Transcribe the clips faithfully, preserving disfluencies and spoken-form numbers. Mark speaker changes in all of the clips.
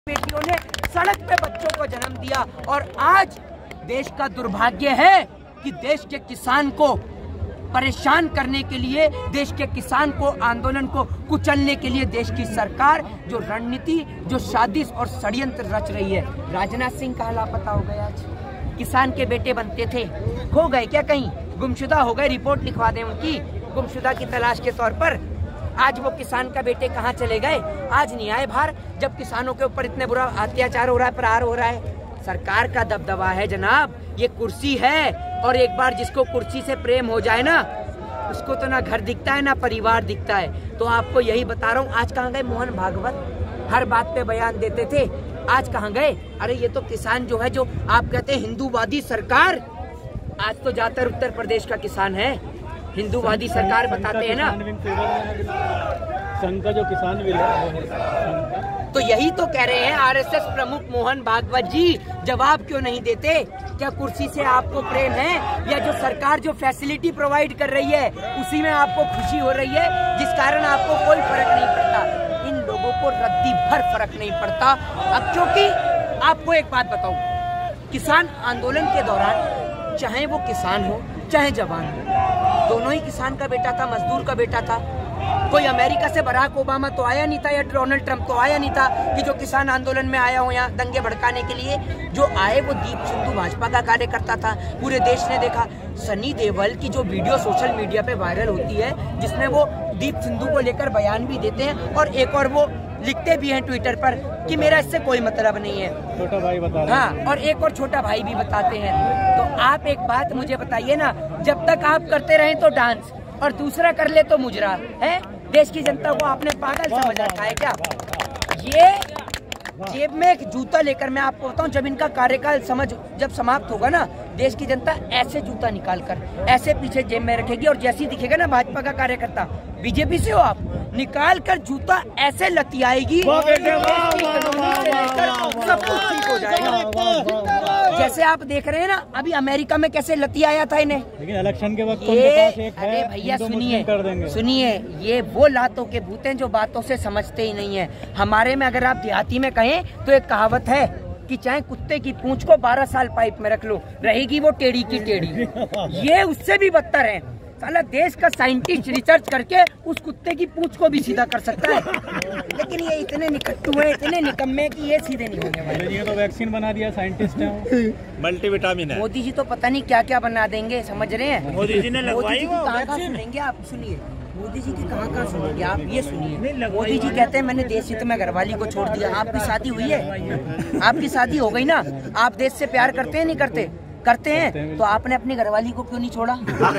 Speaker 1: बेटियों ने सड़क पे बच्चों को जन्म दिया और आज देश का दुर्भाग्य है कि देश के किसान को परेशान करने के लिए, देश के किसान को, आंदोलन को कुचलने के लिए देश की सरकार जो रणनीति, जो साजिश और षड्यंत्र रच रही है। राजनाथ सिंह कहाँ लापता हो गए? आज किसान के बेटे बनते थे, खो गए क्या? कहीं गुमशुदा हो गए? रिपोर्ट लिखवा दें उनकी, गुमशुदा की तलाश के तौर पर। आज वो किसान का बेटे कहाँ चले गए? आज नहीं आए बाहर, जब किसानों के ऊपर इतने बुरा अत्याचार हो रहा है, प्रहार हो रहा है। सरकार का दबदबा है जनाब, ये कुर्सी है, और एक बार जिसको कुर्सी से प्रेम हो जाए ना, उसको तो ना घर दिखता है ना परिवार दिखता है। तो आपको यही बता रहा हूँ, आज कहाँ गए मोहन भागवत? हर बात पे बयान देते थे, आज कहाँ गए? अरे ये तो किसान जो है, जो आप कहते हैं हिंदूवादी सरकार, आज तो ज्यादातर उत्तर प्रदेश का किसान है हिंदूवादी सरकार, बताते हैं ना।
Speaker 2: संघ का जो किसान विल है,
Speaker 1: तो यही तो कह रहे हैं आरएसएस प्रमुख मोहन भागवत जी, जवाब क्यों नहीं देते? क्या कुर्सी से आपको प्रेम है, या जो सरकार जो फैसिलिटी प्रोवाइड कर रही है उसी में आपको खुशी हो रही है, जिस कारण आपको कोई फर्क नहीं पड़ता? इन लोगों को रद्दी भर फर्क नहीं पड़ता। अब क्योंकि आपको एक बात बताऊं, किसान आंदोलन के दौरान, चाहे वो किसान हो चाहे जवान हो, दोनों ही किसान का बेटा था, मजदूर का बेटा था। कोई अमेरिका से बराक ओबामा तो आया नहीं था, या डोनाल्ड ट्रंप तो आया नहीं था कि जो किसान आंदोलन में आया हो यहाँ दंगे भड़काने के लिए। जो आए वो दीप सिंधु भाजपा का कार्यकर्ता था, पूरे देश ने देखा। सनी देओल की जो वीडियो सोशल मीडिया पे वायरल होती है, जिसमें वो दीप सिंधु को लेकर बयान भी देते हैं, और एक और वो लिखते भी हैं ट्विटर पर कि मेरा इससे कोई मतलब नहीं है,
Speaker 2: छोटा भाई बता रहे हैं।
Speaker 1: हाँ, और एक और छोटा भाई भी बताते हैं। तो आप एक बात मुझे बताइए ना, जब तक आप करते रहे तो डांस, और दूसरा कर ले तो मुजरा है। देश की जनता को आपने पागल समझ रखा है क्या? ये जेब में एक जूता लेकर, मैं आपको बताऊं, जब इनका कार्यकाल समझ जब समाप्त होगा ना, देश की जनता ऐसे जूता निकाल कर ऐसे पीछे जेब में रखेगी, और जैसे ही दिखेगा ना भाजपा का कार्यकर्ता, बीजेपी से हो आप, निकाल कर जूता ऐसे लतियाएगी, सब कुछ ठीक हो जाएगा। जैसे आप देख रहे हैं ना, अभी अमेरिका में कैसे लतियाया था इन्हें,
Speaker 2: लेकिन इलेक्शन के वक्त
Speaker 1: ये,
Speaker 2: पास एक है,
Speaker 1: अरे भैया सुनिए सुनिए, ये वो लातों के भूत हैं जो बातों से समझते ही नहीं है। हमारे में अगर आप देहाती में कहें तो एक कहावत है कि चाहे कुत्ते की पूंछ को बारह साल पाइप में रख लो, रहेगी वो टेढ़ी की टेढ़ी। ये उससे भी बदतर है। साला देश का साइंटिस्ट रिसर्च करके उस कुत्ते की पूंछ को भी सीधा कर सकता है, लेकिन ये इतने निकट्टू हैं, इतने निकम्मे कि ये सीधे नहीं होने वाले।
Speaker 2: ये तो वैक्सीन बना दिया, साइंटिस्ट है,
Speaker 3: मल्टीविटामिन है।
Speaker 1: मोदी जी तो पता नहीं क्या क्या बना देंगे, समझ रहे हैं?
Speaker 3: मोदी जी ने लगवाई वो
Speaker 1: कहाँ कहाँ सुनेंगे आप? सुनिए, मोदी जी की कहाँ कहाँ सुनेंगे आप? ये सुनिए, मोदी जी कहते हैं मैंने देश हित में घरवाली को छोड़ दिया। आपकी शादी हुई है? आपकी शादी हो गई ना? आप देश से प्यार करते हैं नहीं करते? करते हैं, तो आपने अपनी घरवाली को क्यों नहीं छोड़ा?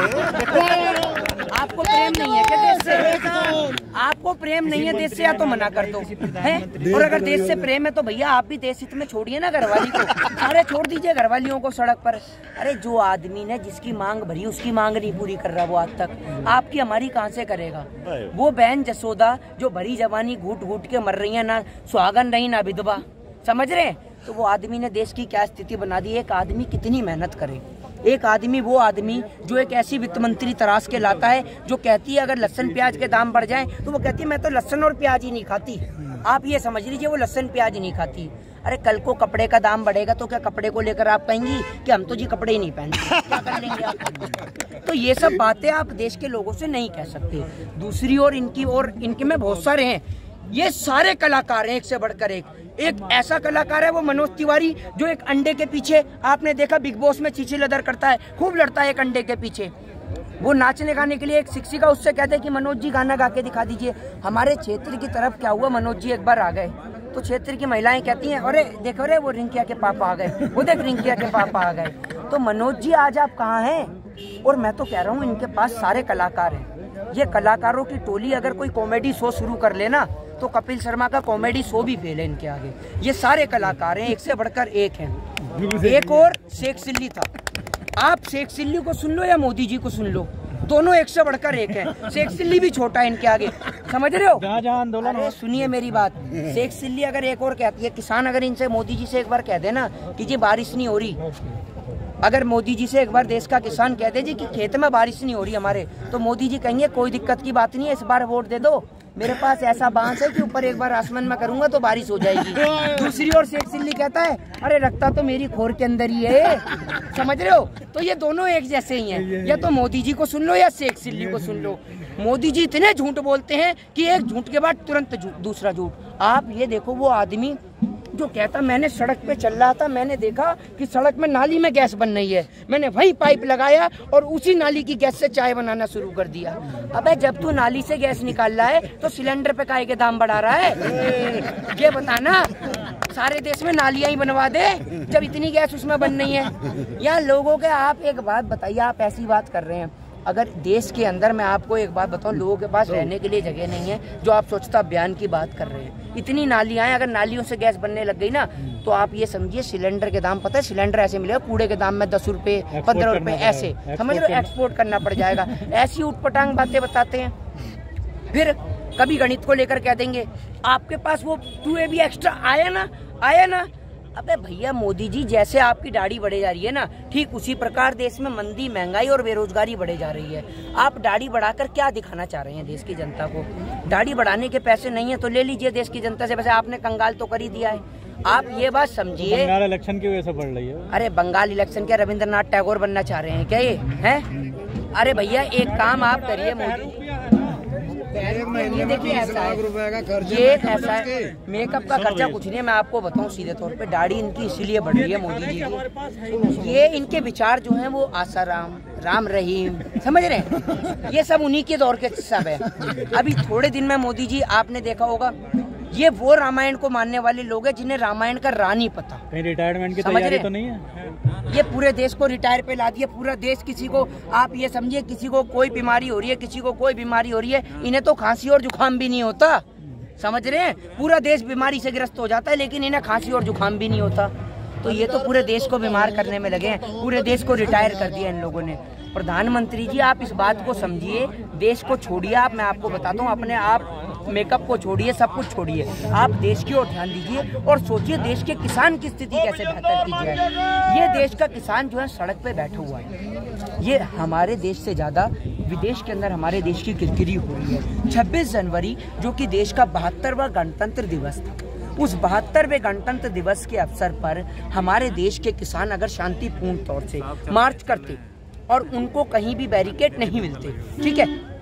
Speaker 1: आपको प्रेम नहीं है क्या देश से? आपको प्रेम नहीं है देश से, या तो मना कर दो है। और अगर देश से प्रेम है तो भैया आप भी देश हित में छोड़िए ना घरवाली को। अरे छोड़ दीजिए घरवालियों को सड़क पर। अरे जो आदमी ने जिसकी मांग भरी, उसकी मांग नहीं पूरी कर रहा वो आज तक, आपकी हमारी कहाँ से करेगा? वो बहन जसोदा जो भरी जवानी घूट घूट के मर रही है, ना सुहागन रही ना विधवा, समझ रहे हैं? तो वो आदमी ने देश की क्या स्थिति बना दी। एक आदमी कितनी मेहनत करे, एक आदमी, वो आदमी जो एक ऐसी वित्त मंत्री तराश के लाता है जो कहती है अगर लहसुन प्याज के दाम बढ़ जाएं तो वो कहती है मैं तो लहसुन और प्याज ही नहीं खाती। आप ये समझ लीजिए वो लहसुन प्याज नहीं खाती। अरे कल को कपड़े का दाम बढ़ेगा तो क्या कपड़े को लेकर आप कहेंगी कि हम तो जी कपड़े ही नहीं पहनते, क्या कर लेंगे आप? तो ये सब बातें आप देश के लोगों से नहीं कह सकते। दूसरी ओर इनकी और इनके में बहुत सारे हैं, ये सारे कलाकार हैं एक से बढ़कर एक। एक ऐसा कलाकार है वो मनोज तिवारी, जो एक अंडे के पीछे, आपने देखा बिग बॉस में चीची लदर करता है, खूब लड़ता है एक अंडे के पीछे। वो नाचने गाने के लिए एक शिक्षिका उससे कहते हैं कि मनोज जी गाना गा के दिखा दीजिए। हमारे क्षेत्र की तरफ क्या हुआ, मनोज जी एक बार आ गए तो क्षेत्र की महिलाएं कहती हैं अरे देखो रे वो रिंकिया के पापा आ गए, वो देख रिंकिया के पापा आ गए। तो मनोज जी आज आप कहाँ हैं? और मैं तो कह रहा हूँ इनके पास सारे कलाकार हैं। ये कलाकारों की टोली अगर कोई कॉमेडी शो शुरू कर लेना तो कपिल शर्मा का कॉमेडी शो भी फेल है इनके आगे। ये सारे कलाकार हैं, एक से बढ़कर एक हैं। एक और शेख सिल्ली था, आप शेख सिल्ली को सुन लो या मोदी जी को सुन लो, दोनों एक से बढ़कर एक हैं। शेख सिल्ली भी छोटा है इनके आगे, समझ रहे हो?
Speaker 2: जहाँ जहाँ आंदोलन,
Speaker 1: अरे सुनिए मेरी बात, शेख सिल्ली अगर एक और कहती है, किसान अगर इनसे मोदी जी से एक बार कह देना कि जी बारिश नहीं हो रही, अगर मोदी जी से एक बार देश का किसान कह दे जी कि खेत में बारिश नहीं हो रही हमारे, तो मोदी जी कहेंगे कोई दिक्कत की बात नहीं है, इस बार वोट दे दो, मेरे पास ऐसा बांस है कि ऊपर एक बार आसमान में करूंगा तो बारिश हो जाएगी। दूसरी ओर शेख सिल्ली कहता है अरे रखता तो मेरी खोर के अंदर ही है। समझ रहे हो? तो ये दोनों एक जैसे ही हैं। या तो मोदी जी को सुन लो या शेख सिल्ली को सुन लो। मोदी जी इतने झूठ बोलते हैं कि एक झूठ के बाद तुरंत दूसरा झूठ। आप ये देखो, वो आदमी जो कहता मैंने सड़क पे चल रहा था, मैंने देखा कि सड़क में नाली में गैस बन रही है, मैंने वही पाइप लगाया और उसी नाली की गैस से चाय बनाना शुरू कर दिया। अबे जब तू नाली से गैस निकाल रहा है तो सिलेंडर पे काहे के दाम बढ़ा रहा है? ये बताना, सारे देश में नालियां ही बनवा दे जब इतनी गैस उसमें बन रही है। यहाँ लोगों के, आप एक बात बताइए, आप ऐसी बात कर रहे हैं, अगर देश के अंदर मैं आपको एक बात बताऊं, लोगों के पास रहने के लिए जगह नहीं है, जो आप स्वच्छता अभियान की बात कर रहे हैं, इतनी नालियां हैं, अगर नालियों से गैस बनने लग गई ना तो आप ये समझिए सिलेंडर के दाम, पता है सिलेंडर ऐसे मिलेगा कूड़े के दाम में दस रुपए पंद्रह रुपए ऐसे, समझ लो एक्सपोर्ट करना पड़ जाएगा। ऐसी उटपटांग बातें बताते हैं। फिर कभी गणित को लेकर कह देंगे आपके पास वो टू ए बी एक्स्ट्रा आया ना आया ना। अबे भैया मोदी जी, जैसे आपकी दाढ़ी बढ़े जा रही है ना, ठीक उसी प्रकार देश में मंदी, महंगाई और बेरोजगारी बढ़े जा रही है। आप दाढ़ी बढ़ाकर क्या दिखाना चाह रहे हैं देश की जनता को? दाढ़ी बढ़ाने के पैसे नहीं है तो ले लीजिए देश की जनता से, वैसे आपने कंगाल तो कर ही दिया है। आप ये बात समझिए,
Speaker 2: बंगाल इलेक्शन की वजह से बढ़ रही है।
Speaker 1: अरे बंगाल इलेक्शन क्या रविंद्रनाथ टैगोर बनना चाह रहे हैं क्या ये हैं? अरे भैया एक काम आप करिए, मोदी ये देखिए ऐसा है, ये ऐसा है, मेकअप का खर्चा कुछ नहीं है, मैं आपको बताऊं सीधे तौर पे, दाढ़ी इनकी इसीलिए बढ़ रही है मोदी जी की। ये इनके विचार जो हैं वो आसाराम, राम रहीम, समझ रहे हैं, ये सब उन्हीं के दौर के सब है। अभी थोड़े दिन में मोदी जी, आपने देखा होगा, ये वो रामायण को मानने वाले लोग हैं जिन्हें रामायण का रा नहीं पता।
Speaker 2: कहीं रिटायरमेंट की तैयारी तो नहीं है?
Speaker 1: ये पूरे देश को रिटायर पे ला दिया। पूरा देश, किसी को आप ये समझिए, किसी को कोई बीमारी हो रही है, किसी को कोई बीमारी हो रही है, इन्हें तो खांसी और जुकाम भी नहीं होता। समझ रहे हैं? पूरा देश बीमारी से ग्रस्त हो जाता है लेकिन इन्हें खांसी और जुकाम भी नहीं होता। तो ये तो पूरे देश को बीमार करने में लगे हैं, पूरे देश को रिटायर कर दिया इन लोगों ने। प्रधानमंत्री जी आप इस बात को समझिए, देश को छोड़िए, आप मैं आपको बताता हूँ, अपने आप मेकअप को छोड़िए, सब कुछ छोड़िए, आप देश की ओर ध्यान दीजिए और सोचिए देश के किसान की स्थिति कैसे बेहतर की जाए। ये देश का किसान जो है सड़क पे बैठा हुआ है, ये हमारे देश से ज्यादा विदेश के अंदर हमारे देश की किरकिरी हो रही है। छब्बीस जनवरी जो कि देश का बहत्तरवां गणतंत्र दिवस था, उस बहत्तरवें गणतंत्र दिवस के अवसर पर हमारे देश के किसान अगर शांतिपूर्ण तौर से मार्च करते और उनको कहीं भी बैरिकेड नहीं मिलते, ठीक है,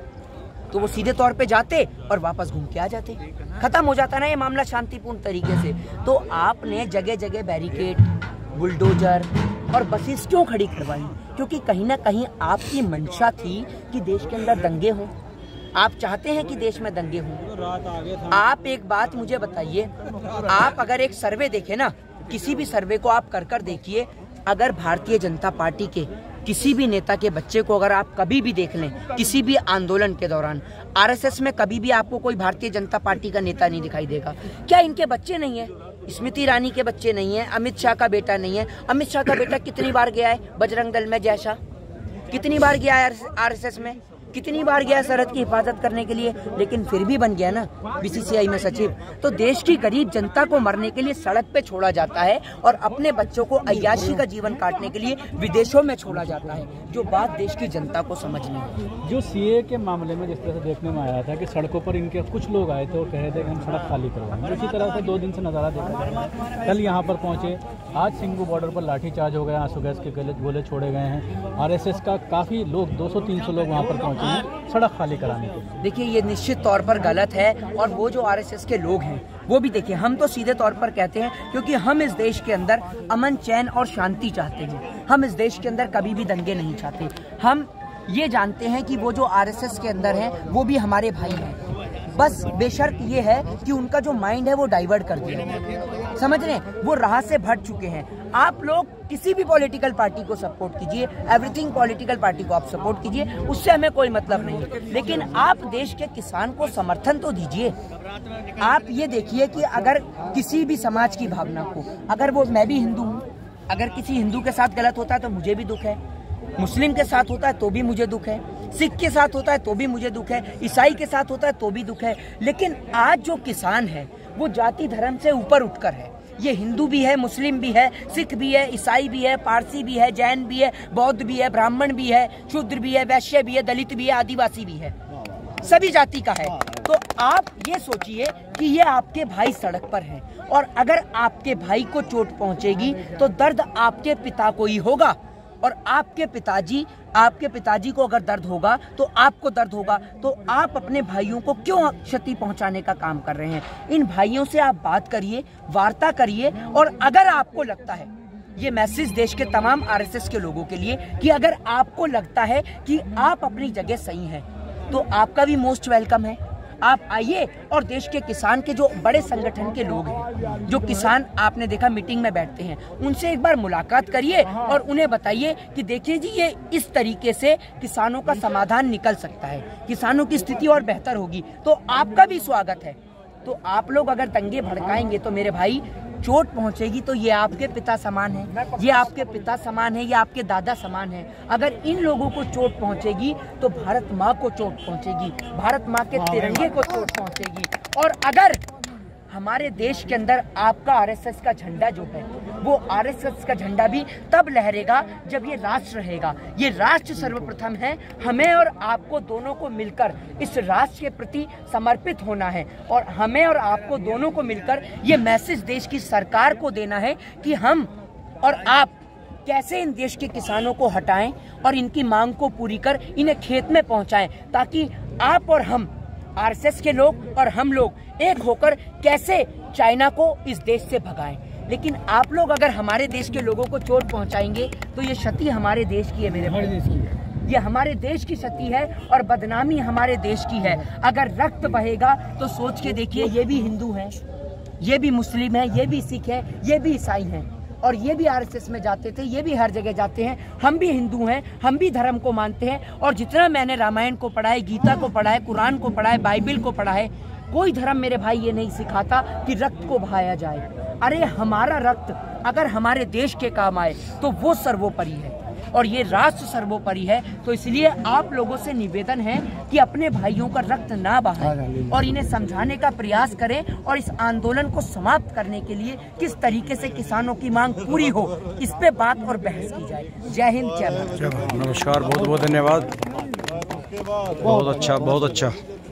Speaker 1: तो वो सीधे तौर पे जाते और वापस घूम के आ जाते, खत्म हो जाता ना ये मामला शांतिपूर्ण तरीके से। तो आपने जगह जगह बैरिकेड, बुलडोजर और बसेस क्यों खड़ी करवाई? क्योंकि कहीं ना कहीं आपकी मंशा थी कि देश के अंदर दंगे हों, आप चाहते हैं कि देश में दंगे हों। आप एक बात मुझे बताइए, आप अगर एक सर्वे देखें ना, किसी भी सर्वे को आप कर कर देखिए, अगर भारतीय जनता पार्टी के किसी भी नेता के बच्चे को अगर आप कभी भी देख लें, किसी भी आंदोलन के दौरान, आरएसएस में कभी भी आपको कोई भारतीय जनता पार्टी का नेता नहीं दिखाई देगा। क्या इनके बच्चे नहीं है? स्मृति ईरानी के बच्चे नहीं है, अमित शाह का बेटा नहीं है। अमित शाह का बेटा कितनी बार गया है बजरंग दल में? जैसा कितनी बार गया है आरएसएस में? कितनी बार गया सरहद की हिफाजत करने के लिए? लेकिन फिर भी बन गया ना बीसीसीआई में सचिव। तो देश की गरीब जनता को मरने के लिए सड़क पे छोड़ा जाता है और अपने बच्चों को अय्याशी का जीवन काटने के लिए विदेशों में छोड़ा जाता है, जो बात देश की जनता को समझनी है।
Speaker 2: जो सीए के मामले में जिस तरह से देखने में आया था कि सड़कों पर इनके कुछ लोग आए थे और कह रहे थे कि हम सड़क खाली करवाएंगे, उसी तरह से दो दिन से नज़ारा देखा जा रहा है। कल यहाँ पर पहुँचे, आज सिंगू बॉर्डर पर लाठीचार्ज हो गया, आंसू गैस के गोले छोड़े गए हैं। आरएसएस का काफ़ी लोग, दो सौ तीन सौ लोग वहाँ पर पहुँचे हैं सड़क खाली कराने के लिए।
Speaker 1: देखिए ये निश्चित तौर पर गलत है, और वो जो आरएसएस के लोग हैं वो भी देखिए, हम तो सीधे तौर पर कहते हैं क्योंकि हम इस देश के अंदर अमन, चैन और शांति चाहते हैं। हम इस देश के अंदर कभी भी दंगे नहीं चाहते। हम ये जानते हैं कि वो जो आरएसएस के अंदर हैं वो भी हमारे भाई हैं, बस बेशर्त ये है कि उनका जो माइंड है वो डाइवर्ट कर दिया, समझ रहे हैं, वो राह से भटक चुके हैं। आप लोग किसी भी पॉलिटिकल पार्टी को सपोर्ट कीजिए, एवरीथिंग पॉलिटिकल पार्टी को आप सपोर्ट कीजिए, उससे हमें कोई मतलब नहीं, लेकिन आप देश के किसान को समर्थन तो दीजिए। आप ये देखिए कि अगर किसी भी समाज की भावना को, अगर वो, मैं भी हिंदू हूँ, अगर किसी हिंदू के साथ गलत होता है तो मुझे भी दुख है, मुस्लिम के साथ होता है तो भी मुझे दुख है, सिख के साथ होता है तो भी मुझे दुख है, ईसाई के साथ होता है तो भी दुख है। लेकिन आज जो किसान है वो जाति धर्म से ऊपर उठकर है। ये हिंदू भी है, मुस्लिम भी है, सिख भी है, ईसाई भी है, पारसी भी है, जैन भी है, बौद्ध भी है, ब्राह्मण भी है, शूद्र भी है, वैश्य भी है, दलित भी है, आदिवासी भी है, सभी जाति का है। तो तो आप ये सोचिए कि ये आपके भाई सड़क पर हैं और अगर आपके भाई को चोट पहुंचेगी तो दर्द आपके पिता को ही होगा, और आपके पिताजी आपके पिताजी को अगर दर्द होगा तो आपको दर्द होगा। तो आप अपने भाइयों को क्यों क्षति पहुंचाने का काम कर रहे हैं? इन भाइयों से आप बात करिए, वार्ता करिए, और अगर आपको लगता है, ये मैसेज देश के तमाम आरएसएस के लोगों के लिए, कि अगर आपको लगता है कि आप अपनी जगह सही हैं तो आपका भी मोस्ट वेलकम है। आप आइए और देश के किसान के जो बड़े संगठन के लोग हैं, जो किसान आपने देखा मीटिंग में बैठते हैं, उनसे एक बार मुलाकात करिए और उन्हें बताइए कि देखिए जी, ये इस तरीके से किसानों का समाधान निकल सकता है, किसानों की स्थिति और बेहतर होगी। तो आपका भी स्वागत है। तो आप लोग अगर दंगे भड़काएंगे तो मेरे भाई चोट पहुंचेगी तो ये आपके पिता समान है, ये आपके पिता समान है, ये आपके दादा समान है। अगर इन लोगों को चोट पहुंचेगी तो भारत माँ को चोट पहुंचेगी, भारत माँ के तिरंगे को चोट पहुंचेगी। और अगर हमारे देश के अंदर आपका आरएसएस का झंडा जो है, वो आरएसएस का झंडा भी तब लहरेगा जब ये राष्ट्र रहेगा। ये राष्ट्र सर्वप्रथम है, हमें और आपको दोनों को मिलकर इस राष्ट्र के प्रति समर्पित होना है, और हमें और आपको दोनों को मिलकर ये मैसेज देश की सरकार को देना है कि हम और आप कैसे इन देश के किसानों को हटाएं और इनकी मांग को पूरी कर इन्हें खेत में पहुंचाएं, ताकि आप और हम, आरएसएस के लोग और हम लोग एक होकर कैसे चाइना को इस देश से भगाएं। लेकिन आप लोग अगर हमारे देश के लोगों को चोट पहुंचाएंगे तो ये क्षति हमारे देश की है, मेरे भाई, देश की है। ये हमारे देश की क्षति है और बदनामी हमारे देश की है। अगर रक्त बहेगा तो सोच के देखिए, ये भी हिंदू हैं, ये भी मुस्लिम है, ये भी सिख है, ये भी ईसाई हैं, और ये भी आरएसएस में जाते थे, ये भी हर जगह जाते हैं। हम भी हिंदू हैं, हम भी धर्म को मानते हैं, और जितना मैंने रामायण को पढ़ा है, गीता को पढ़ा है, कुरान को पढ़ा है, बाइबिल को पढ़ा है, कोई धर्म मेरे भाई ये नहीं सिखाता कि रक्त को बहाया जाए। अरे हमारा रक्त अगर हमारे देश के काम आए तो वो सर्वोपरि है, और ये राष्ट्र सर्वोपरि है। तो इसलिए आप लोगों से निवेदन है कि अपने भाइयों का रक्त ना बहाएं और इन्हें समझाने का प्रयास करें, और इस आंदोलन को समाप्त करने के लिए किस तरीके से किसानों की मांग पूरी हो, इस पे बात और बहस की जाए। जय हिंद, जय भारत।
Speaker 4: नमस्कार, बहुत बहुत धन्यवाद, बहुत अच्छा, बहुत अच्छा।